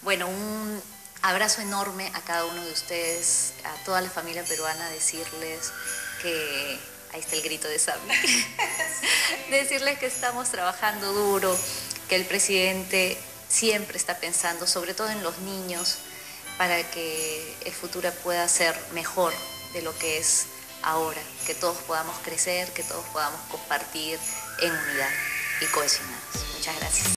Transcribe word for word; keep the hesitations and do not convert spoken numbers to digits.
Bueno, un abrazo enorme a cada uno de ustedes, a toda la familia peruana, decirles que, ahí está el grito de Sami, decirles que estamos trabajando duro, que el presidente siempre está pensando, sobre todo en los niños, para que el futuro pueda ser mejor de lo que es ahora, que todos podamos crecer, que todos podamos compartir en unidad y cohesionados. Muchas gracias.